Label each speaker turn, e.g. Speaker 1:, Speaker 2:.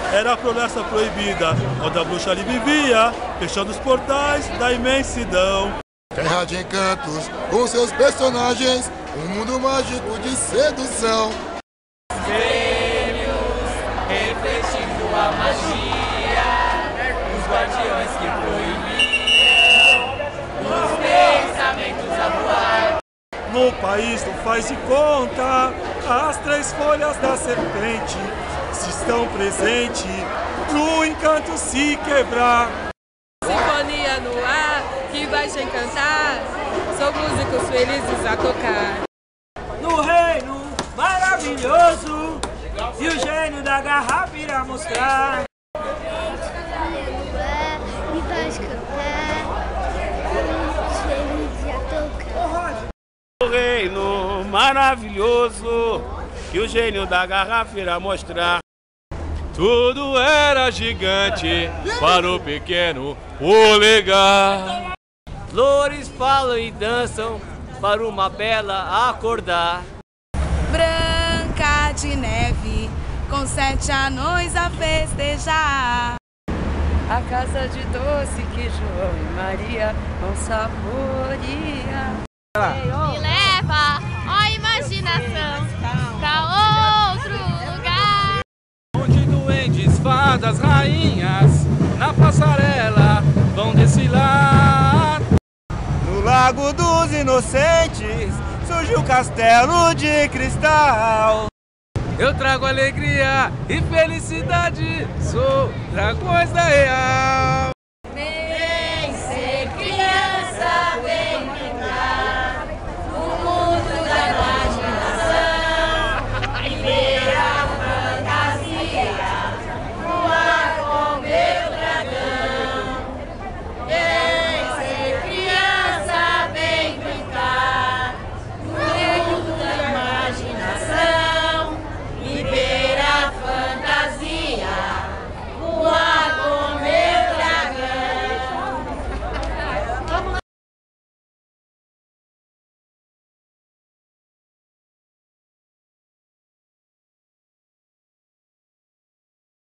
Speaker 1: era a floresta proibida, onde a bruxa ali vivia, fechando os portais da imensidão.
Speaker 2: Terra de encantos, com seus personagens, um mundo mágico de sedução.
Speaker 3: Gênios, refletindo a magia, os guardiões que proibiam os pensamentos a voar.
Speaker 1: No país não faz de conta, as 3 folhas da serpente se estão presentes pro encanto se quebrar.
Speaker 4: Sinfonia no ar que vai te encantar, são músicos felizes a tocar.
Speaker 5: No reino maravilhoso, e o gênio da garrafa irá mostrar.
Speaker 6: Me faz cantar, feliz a tocar.
Speaker 7: O reino maravilhoso que o gênio da garrafa irá mostrar.
Speaker 1: Tudo era gigante para o pequeno polegar.
Speaker 3: Flores falam e dançam para uma bela acordar.
Speaker 4: Branca de neve, com 7 anões a festejar. A casa de doce que João e Maria vão saborear.
Speaker 6: Me leva, ó imaginação, pra outro lugar.
Speaker 7: Onde duendes, fadas, rainhas, na passarela vão desfilar.
Speaker 5: No Lago dos Inocentes, surgiu o castelo de cristal.
Speaker 7: Eu trago alegria e felicidade, sou Dragões da Real.